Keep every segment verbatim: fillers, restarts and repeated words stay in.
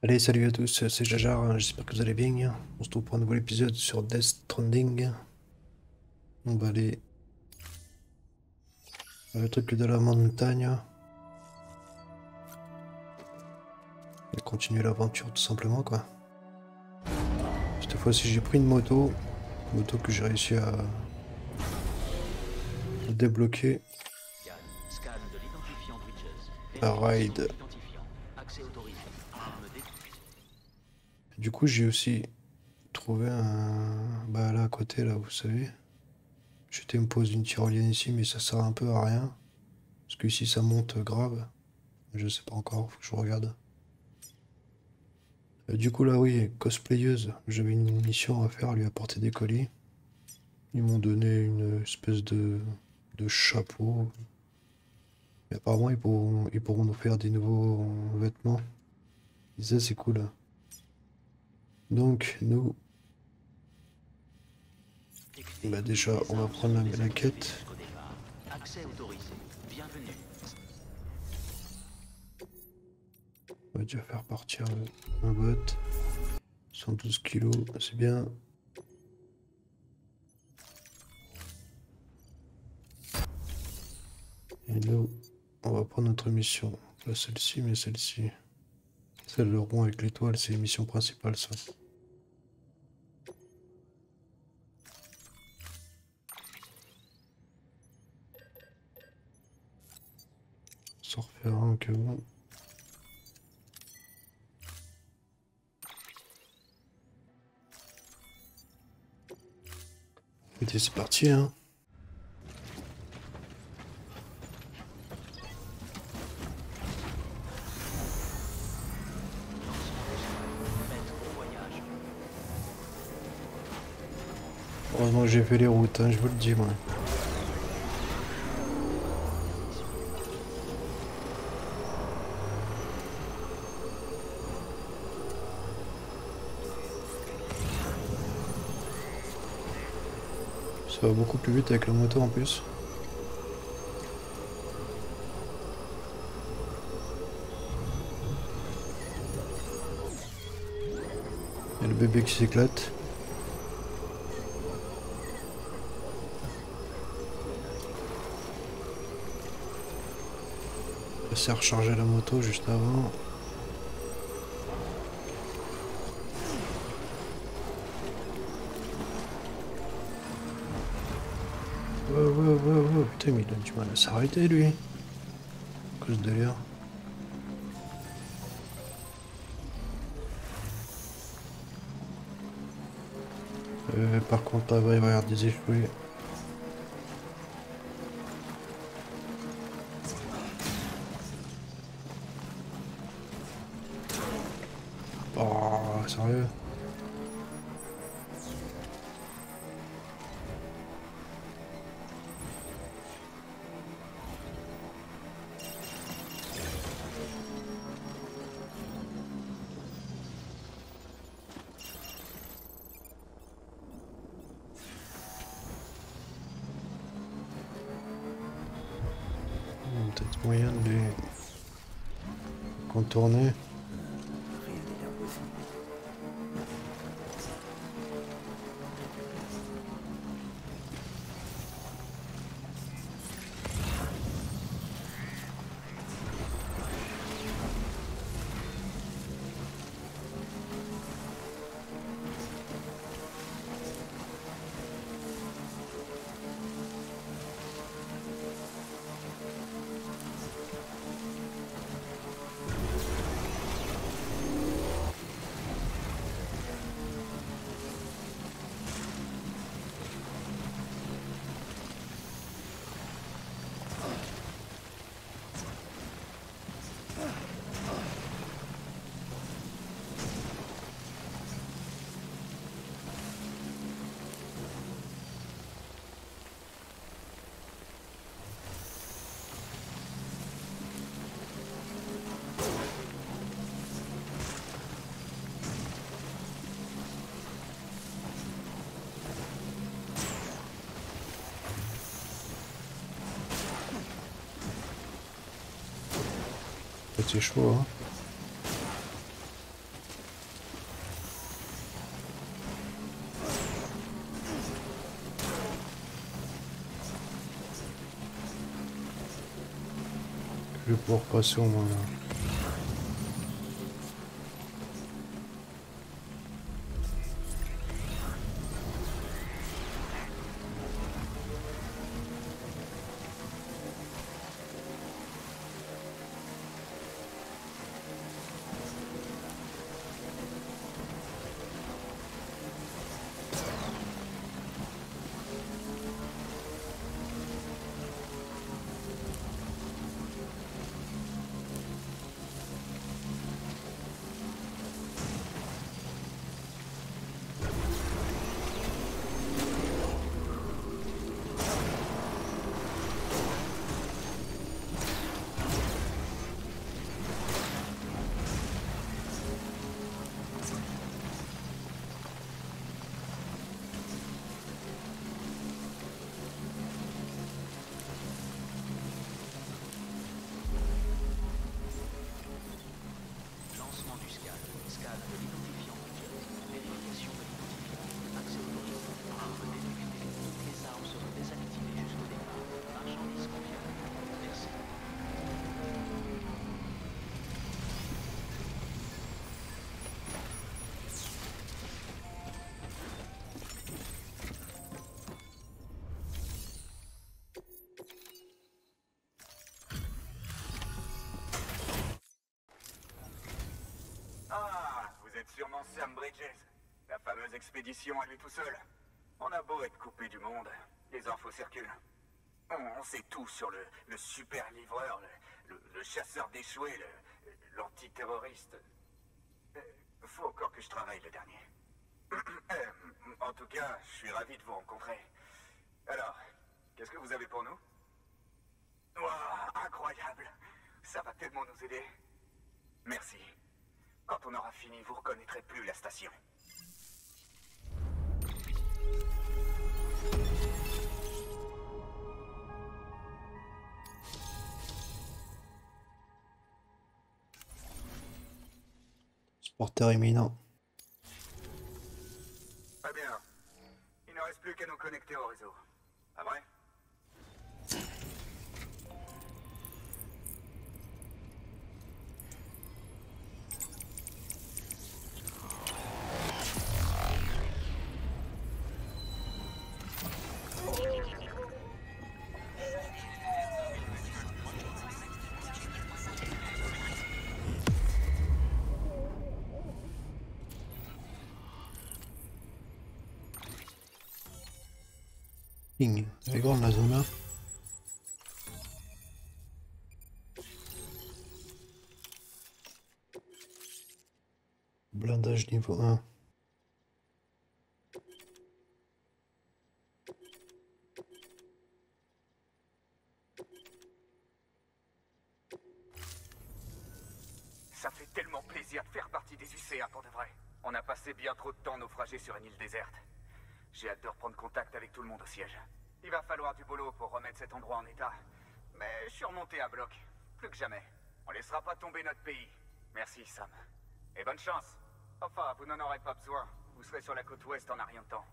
Allez, salut à tous, c'est Jajar, j'espère que vous allez bien. On se retrouve pour un nouvel épisode sur Death Stranding. On va aller vers le truc de la montagne et continuer l'aventure tout simplement quoi. Cette fois-ci j'ai pris une moto, une moto que j'ai réussi à débloquer. Yann, scan de l'identifiant Bridges. La Vérification ride. de l'identifiant. Accès autorisé. Arme détruite. Du coup j'ai aussi trouvé un... Bah là à côté là vous savez. J'étais me pose une tyrolienne ici mais ça sert un peu à rien. Parce que ici ça monte grave. Je sais pas encore, faut que je regarde. Euh, Du coup, là, oui, cosplayeuse, j'avais une mission à faire, lui apporter des colis. Ils m'ont donné une espèce de, de chapeau. Et apparemment, ils pourront, ils pourront nous faire des nouveaux vêtements. Et ça, c'est cool. Donc, nous, Textez. bah déjà, Les on va armes prendre la, seront la désactivées quête. jusqu'au départ. Accès autorisé. Bienvenue. On va déjà faire partir le- un bot. cent douze kilos, c'est bien. Et nous, on va prendre notre mission. Pas celle-ci, mais celle-ci. Celle le rond avec l'étoile, c'est la mission principale, ça. Sans refaire un que bon. Et c'est parti, hein. Maître au voyage. Heureusement que j'ai fait les routes, hein, je vous le dis, moi. Ça va beaucoup plus vite avec la moto en plus. Il y a le bébé qui s'éclate. Il s'est rechargé la moto juste avant. Ouais, ouais, ouais, ouais. Putain, mais il a du mal à s'arrêter lui. À cause de l'air. Euh, par contre, là, il va y avoir des échoués. Oh, sérieux? Il y a peut-être moyen de les contourner. C'est chaud, hein. Je vais pouvoir passer au moins là. Lancement du scan. Scan de l'identifiant Bridges. Vérification de l'identifiant. Accès autorisé. Armes détectées. Toutes les armes seront désactivées jusqu'au départ. Marchandises confirmées. Merci. Ah, vous êtes sûrement Sam Bridges. La fameuse expédition à lui tout seul. On a beau être coupé du monde, les infos circulent. On, on sait tout sur le, le super livreur, le, le- le chasseur d'échoués, le- l'antiterroriste. Euh, Faut encore que je travaille le dernier. Euh, en tout cas, je suis ravi de vous rencontrer. Alors, qu'est-ce que vous avez pour nous? Waouh, incroyable. Ça va tellement nous aider. Merci. Quand on aura fini, vous reconnaîtrez plus la station. Porteur imminent. Très bien. Il ne reste plus qu'à nous connecter au réseau. Pas vrai? Ping. Elle est grande la zone là. Blindage niveau un. Ça fait tellement plaisir de faire partie des U C A pour de vrai. On a passé bien trop de temps naufragés sur une île déserte. J'ai hâte de reprendre contact avec tout le monde au siège. Il va falloir du boulot pour remettre cet endroit en état. Mais je suis remonté à bloc. Plus que jamais. On laissera pas tomber notre pays. Merci, Sam. Et bonne chance. Enfin, vous n'en aurez pas besoin. Vous serez sur la côte ouest en un rien de temps.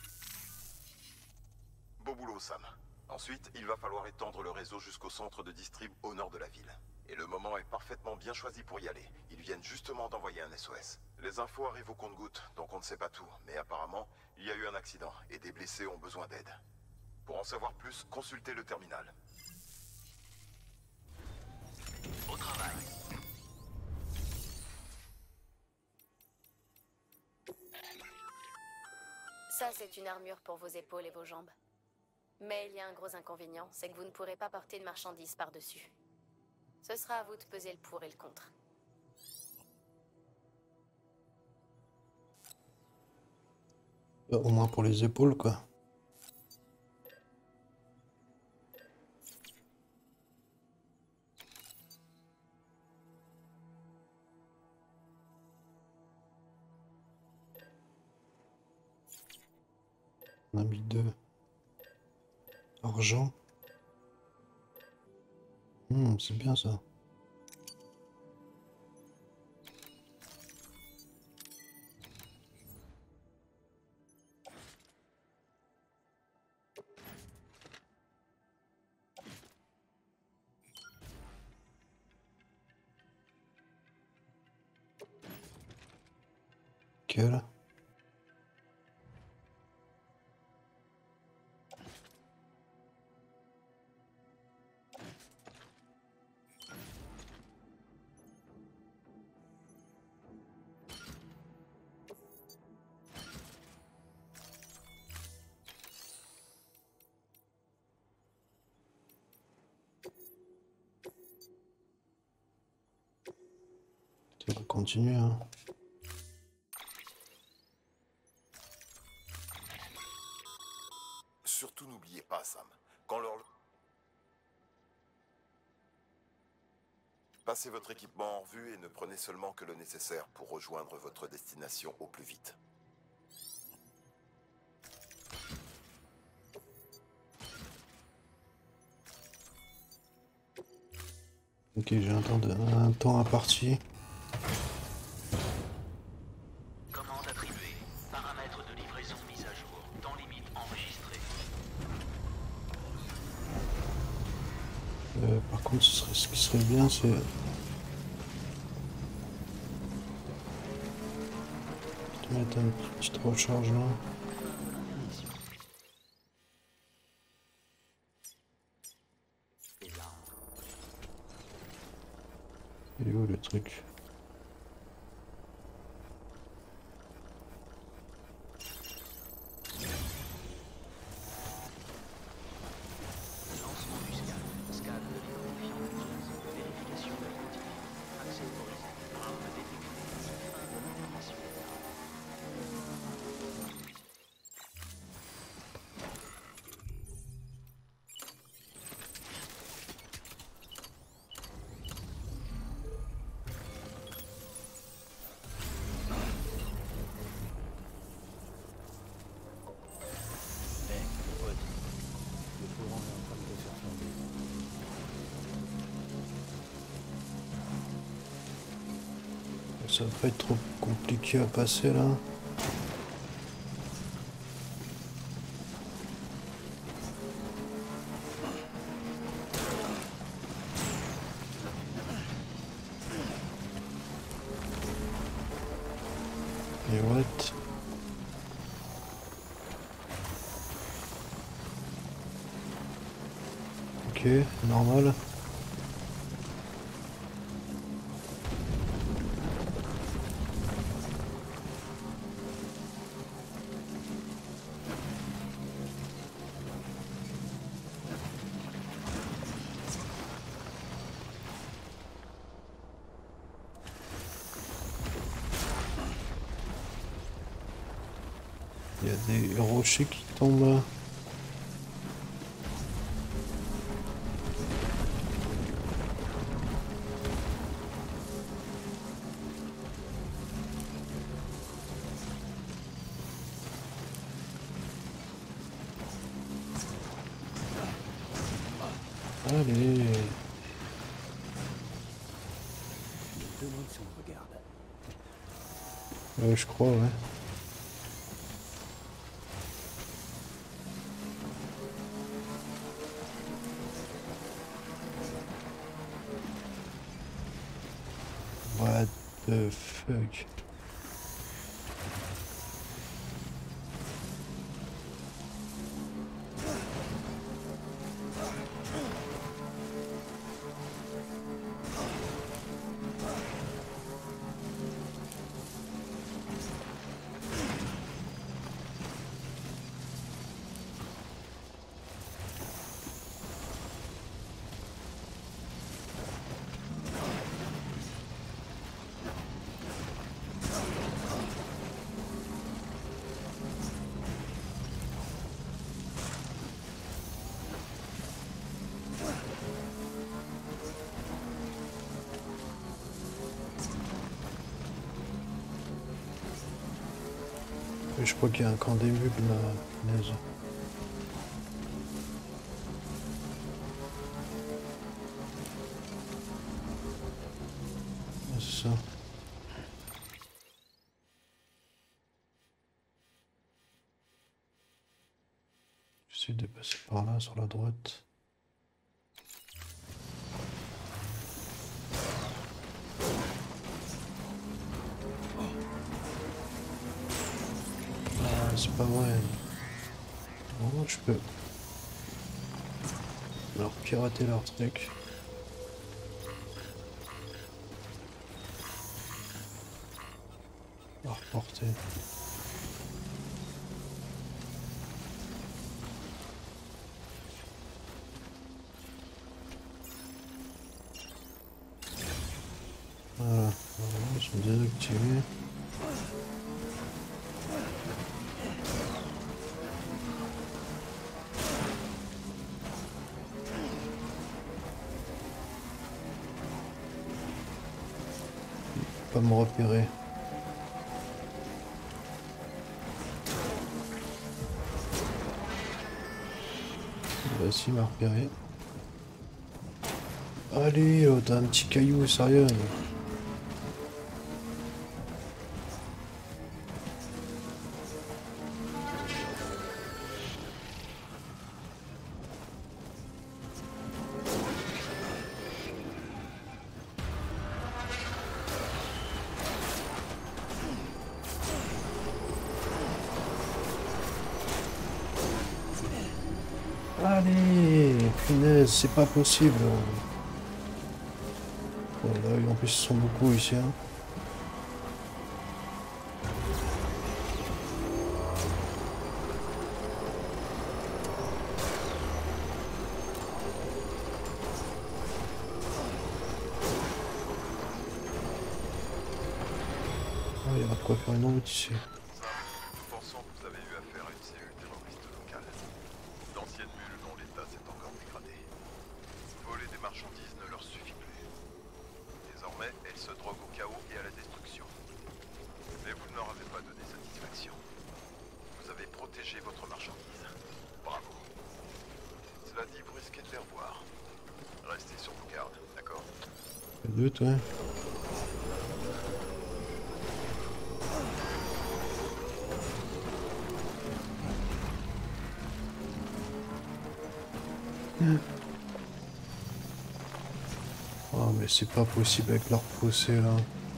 Beau boulot, Sam. Ensuite, il va falloir étendre le réseau jusqu'au centre de distrib au nord de la ville. Et le moment est parfaitement bien choisi pour y aller. Ils viennent justement d'envoyer un S O S. Les infos arrivent au compte-gouttes, donc on ne sait pas tout. Mais apparemment, il y a eu un accident et des blessés ont besoin d'aide. Pour en savoir plus, consultez le terminal. Au travail. Ça, c'est une armure pour vos épaules et vos jambes. Mais il y a un gros inconvénient, c'est que vous ne pourrez pas porter de marchandises par-dessus. Ce sera à vous de peser le pour et le contre. Euh, Au moins pour les épaules quoi. On a mis deux. Argent. Hmm, c'est bien ça. Nickel. On va continuer, hein. Surtout n'oubliez pas, Sam, quand leur... Passez votre équipement en revue et ne prenez seulement que le nécessaire pour rejoindre votre destination au plus vite. Ok, j'ai un temps, de, un temps imparti. Commande attribuée. Paramètres de livraison mis à jour. Temps limite enregistré. Euh, par contre, ce, serait, ce qui serait bien, c'est... de mettre une petite recharge là. Il est où le truc? Lancement du scan. Scan de l'identifiant Bridges. Vérification de l'identifiant. Accès autorisé. Arme détectée. Fin de l'information. Ça va pas être trop compliqué à passer là. Et what? Ok, normal. Il y a des rochers qui tombent. Allez. Ouais, je crois, ouais. What the fuck? Je crois qu'il y a un camp des mules là, punaise. Ah, c'est ça. J'essaie de passer par là, sur la droite. pas vrai. Comment je peux leur pirater leur truc? Leur porter. Voilà, ils sont désactivés. Pas me repérer. Bah si, il m'a repéré. Allez, oh, t'as un petit caillou, sérieux. Allez, punaise, c'est pas possible. Bon, là, en plus, ils sont beaucoup ici. Hein. Ah, il y aura de quoi faire une route ici. Nous pensons que vous avez eu affaire à une cellule terroriste locale. D'anciennes mules dont l'état s'est encore dégradé. Voler des marchandises ne leur suffit plus. Désormais, elles se droguent au chaos et à la destruction. Mais vous ne leur avez pas donné satisfaction. Vous avez protégé votre marchandise. Bravo. Cela dit, vous risquez de les revoir. Restez sur vos gardes, d'accord? Pas de doute, ouais. Oh mais c'est pas possible avec leur procès là.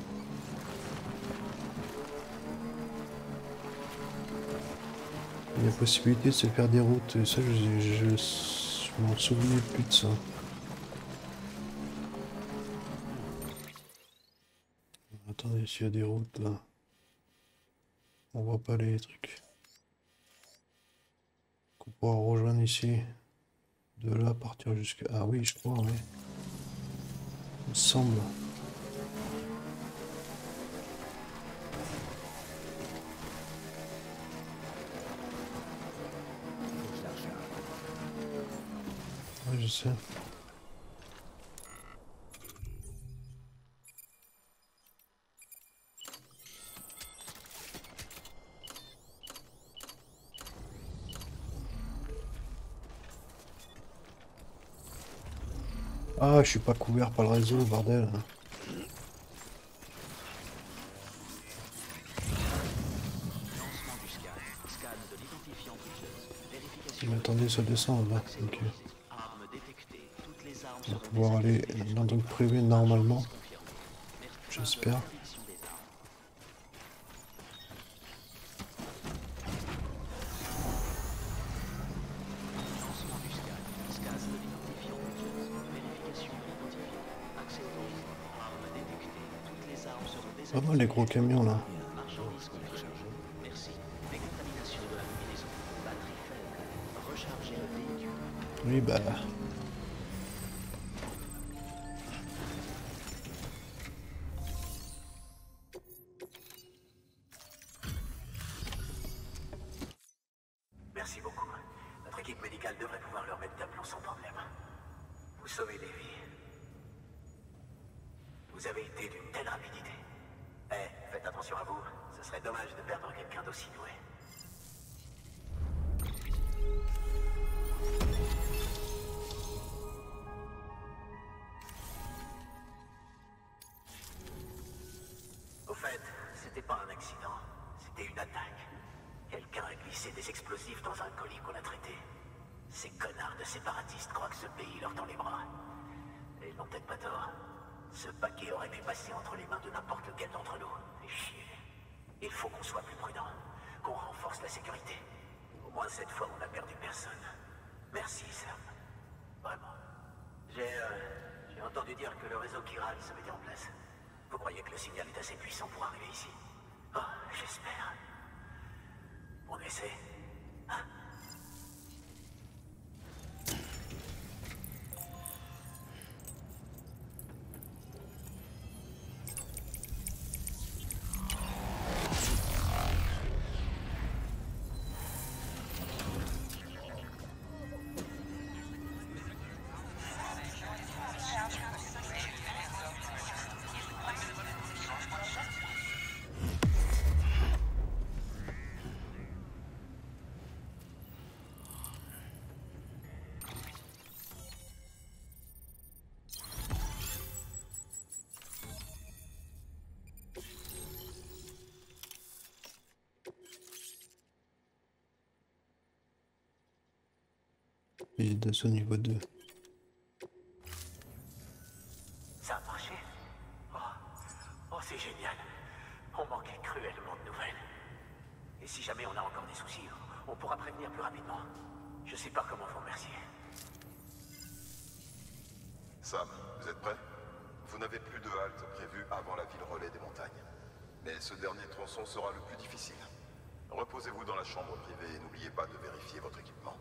Il y a possibilité de se faire des routes, et ça je, je, je m'en souvenais plus de ça. Attendez, s'il y a des routes là. On voit pas les trucs. Qu'on pourra rejoindre ici. De là partir jusqu'à... Ah oui, je crois, oui. Il me semble. Oui, je sais. Ah, je suis pas couvert par le réseau, bordel. Lancement du scan. Scan de l'identifiant Bridges. Vérification. Mais attendez, ça descend là. Accès Ok. autorisé. Armes détectées. Toutes les armes On va seront pouvoir aller désactivées dans le truc jusqu'au privé départ. normalement. Confirmé. Merci. J'espère. Interdiction des armes. Lancement du scan. Scan de l'identifiant Bridges. Vérification de l'identifiant. Accès autorisé. Armes détectées. Toutes les armes seront Pas désactivées. mal les gros camions là. Marchandises collectées. Merci. Décontamination de la combinaison. Batterie faible. Recharger le véhicule. Oui, bah. Merci beaucoup. Notre équipe médicale devrait pouvoir leur mettre d'aplomb sans problème. Vous sauvez des vies. Vous avez été d'une telle rapidité. Eh, faites attention à vous. Ce serait dommage de perdre quelqu'un d'aussi doué. Au fait, c'était pas un accident. C'était une attaque. Quelqu'un a glissé des explosifs dans un colis qu'on a traité. Ces connards de séparatistes croient que ce pays leur tend les bras. Et ils n'ont peut-être pas tort. Ce paquet aurait pu passer entre les mains de n'importe lequel d'entre nous. Et chier. Il faut qu'on soit plus prudent. qu'on renforce la sécurité. Au moins cette fois, on n'a perdu personne. Merci, Sam. Vraiment. J'ai euh, j'ai entendu dire que le réseau chiral se mettait en place. Vous croyez que le signal est assez puissant pour arriver ici? Oh, j'espère. On essaie. Hein? Et d'assaut niveau deux. Ça a marché? Oh, oh c'est génial. On manquait cruellement de nouvelles. Et si jamais on a encore des soucis, on pourra prévenir plus rapidement. Je sais pas comment vous remercier. Sam, vous êtes prêts? Vous n'avez plus de halte prévue avant la ville relais des montagnes. Mais ce dernier tronçon sera le plus difficile. Reposez-vous dans la chambre privée et n'oubliez pas de vérifier votre équipement.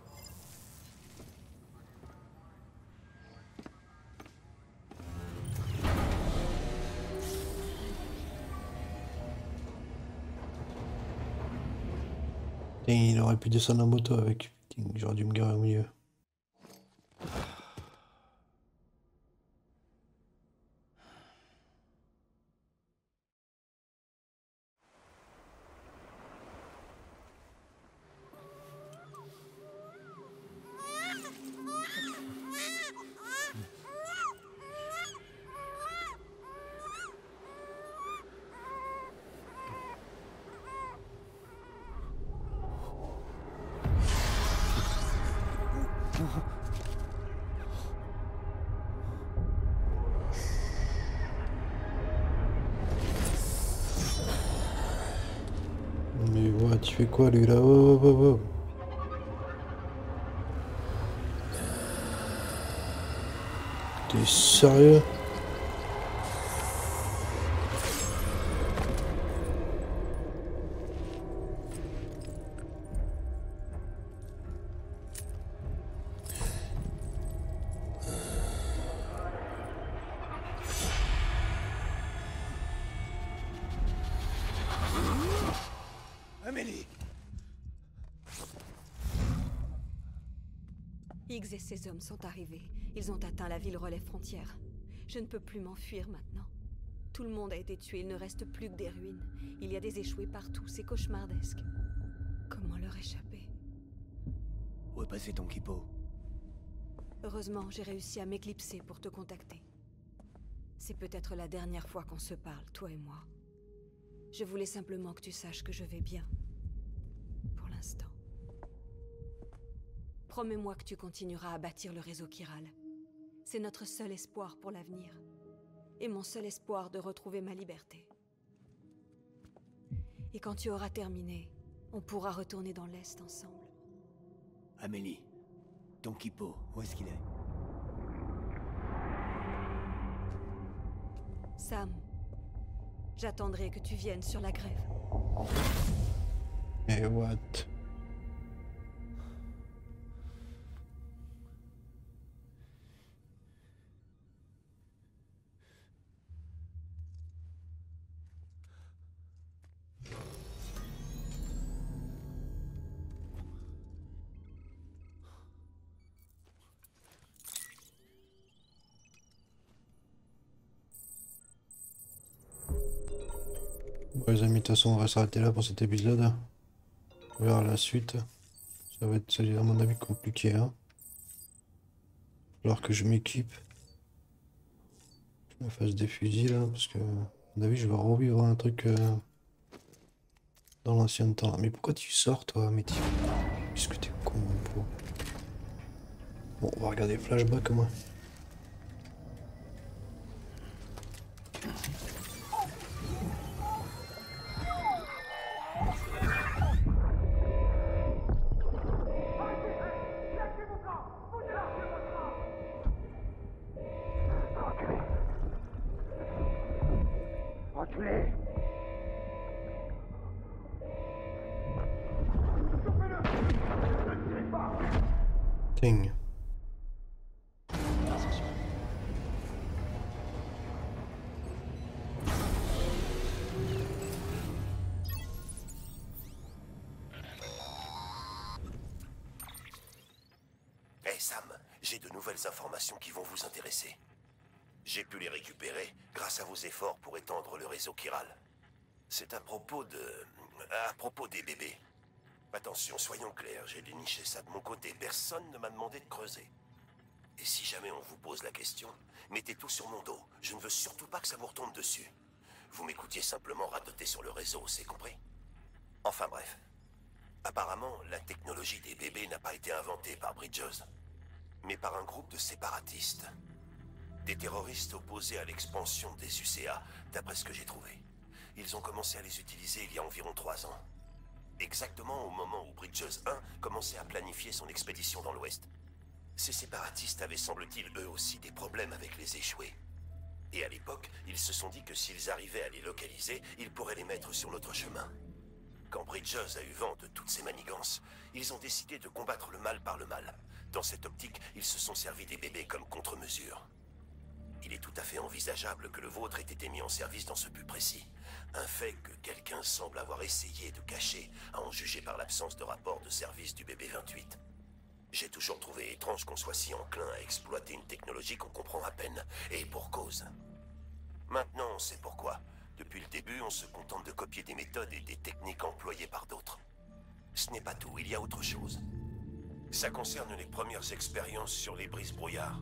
Et il aurait pu descendre en moto avec. Putain, j'aurais dû me garer au milieu. Mais ouais, tu fais quoi lui là? Oh, oh, oh, oh. T'es sérieux? Amélie! Higgs et ses hommes sont arrivés. Ils ont atteint la ville relais frontière. Je ne peux plus m'enfuir maintenant. Tout le monde a été tué, il ne reste plus que des ruines. Il y a des échoués partout, c'est cauchemardesque. Comment leur échapper? Où est passé ton kippo? Heureusement, j'ai réussi à m'éclipser pour te contacter. C'est peut-être la dernière fois qu'on se parle, toi et moi. Je voulais simplement que tu saches que je vais bien. Pour l'instant. Promets-moi que tu continueras à bâtir le réseau chiral. C'est notre seul espoir pour l'avenir. Et mon seul espoir de retrouver ma liberté. Et quand tu auras terminé, on pourra retourner dans l'Est ensemble. Amélie, ton kippo, où est-ce qu'il est? Sam, j'attendrai que tu viennes sur la grève. Mais what? Bon, les amis, de toute façon, on va s'arrêter là pour cet épisode. On verra la suite. Ça va être, à mon avis, compliqué. Hein. Alors que je m'équipe. Je me fasse des fusils là, parce que, à mon avis, je vais revivre un truc euh, dans l'ancien temps. Mais pourquoi tu sors, toi? Mais qu'est-ce que t'es con, mon pauvre. Bon, on va regarder Flashback, moi. enculé! Ting. Hey Sam, j'ai de nouvelles informations qui vont vous intéresser. J'ai pu les récupérer grâce à vos efforts pour étendre le réseau chiral. C'est à propos de... à propos des bébés. Attention, soyons clairs, j'ai déniché ça de mon côté. Personne ne m'a demandé de creuser. Et si jamais on vous pose la question, mettez tout sur mon dos. Je ne veux surtout pas que ça vous retombe dessus. Vous m'écoutiez simplement radoter sur le réseau, c'est compris? Enfin bref. Apparemment, la technologie des bébés n'a pas été inventée par Bridges, mais par un groupe de séparatistes. Des terroristes opposés à l'expansion des U C A, d'après ce que j'ai trouvé. Ils ont commencé à les utiliser il y a environ trois ans. Exactement au moment où Bridges un commençait à planifier son expédition dans l'Ouest. Ces séparatistes avaient, semble-t-il, eux aussi des problèmes avec les échoués. Et à l'époque, ils se sont dit que s'ils arrivaient à les localiser, ils pourraient les mettre sur notre chemin. Quand Bridges a eu vent de toutes ces manigances, ils ont décidé de combattre le mal par le mal. Dans cette optique, ils se sont servis des bébés comme contre-mesure. Il est tout à fait envisageable que le vôtre ait été mis en service dans ce but précis. Un fait que quelqu'un semble avoir essayé de cacher, à en juger par l'absence de rapport de service du bébé vingt-huit. J'ai toujours trouvé étrange qu'on soit si enclin à exploiter une technologie qu'on comprend à peine, et pour cause. Maintenant, on sait pourquoi. Depuis le début, on se contente de copier des méthodes et des techniques employées par d'autres. Ce n'est pas tout, il y a autre chose. Ça concerne les premières expériences sur les brises-brouillards.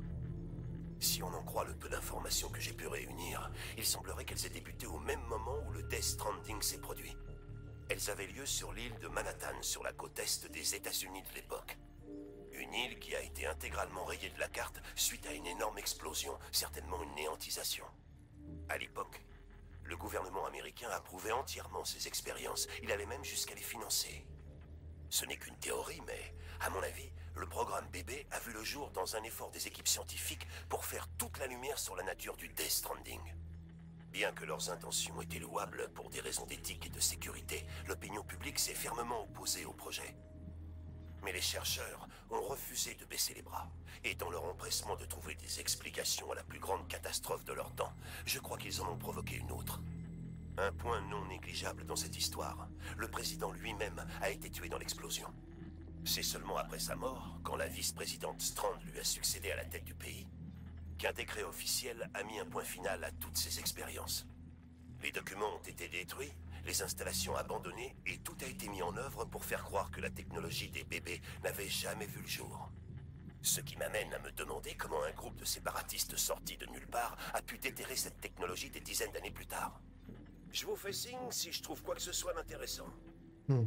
Si on en croit le peu d'informations que j'ai pu réunir, il semblerait qu'elles aient débuté au même moment où le Death Stranding s'est produit. Elles avaient lieu sur l'île de Manhattan, sur la côte est des États-Unis de l'époque. Une île qui a été intégralement rayée de la carte suite à une énorme explosion, certainement une néantisation. À l'époque, le gouvernement américain approuvait entièrement ces expériences. Il allait même jusqu'à les financer. Ce n'est qu'une théorie, mais, à mon avis, le programme bébé a vu le jour dans un effort des équipes scientifiques pour faire toute la lumière sur la nature du Death Stranding. Bien que leurs intentions étaient louables pour des raisons d'éthique et de sécurité, l'opinion publique s'est fermement opposée au projet. Mais les chercheurs ont refusé de baisser les bras. Et dans leur empressement de trouver des explications à la plus grande catastrophe de leur temps, je crois qu'ils en ont provoqué une autre. Un point non négligeable dans cette histoire, le président lui-même a été tué dans l'explosion. C'est seulement après sa mort, quand la vice-présidente Strand lui a succédé à la tête du pays, qu'un décret officiel a mis un point final à toutes ces expériences. Les documents ont été détruits, les installations abandonnées, et tout a été mis en œuvre pour faire croire que la technologie des bébés n'avait jamais vu le jour. Ce qui m'amène à me demander comment un groupe de séparatistes sortis de nulle part a pu déterrer cette technologie des dizaines d'années plus tard. Je vous fais signe si je trouve quoi que ce soit d'intéressant. Hmm.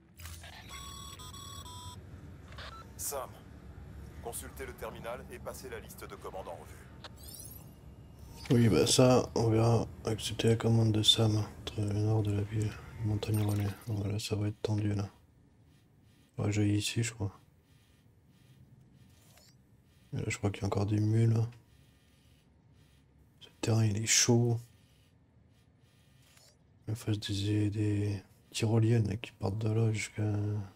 Sam, consultez le terminal et passez la liste de commandes en revue. Oui, bah ça, on verra. Accepter la commande de Sam, entre le nord de la ville, montagne relais. Voilà, ça va être tendu là. Ouais, j'ai ici, je crois. Et là, je crois qu'il y a encore des mules. Ce terrain, il est chaud. En face des, des tyroliennes là, qui partent de là jusqu'à...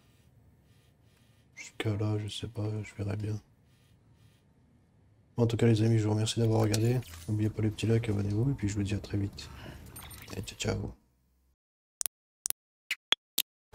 Jusqu'à là, je sais pas, je verrai bien. En tout cas les amis, je vous remercie d'avoir regardé. N'oubliez pas le petit like, abonnez-vous et puis je vous dis à très vite. Et ciao ciao.